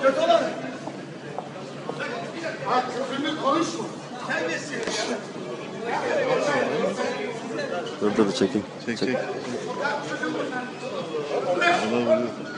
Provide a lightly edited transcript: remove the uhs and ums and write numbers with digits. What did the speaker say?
Ha küfürlü konuşma. Dur çekeyim. Çek. Ona vuruyor.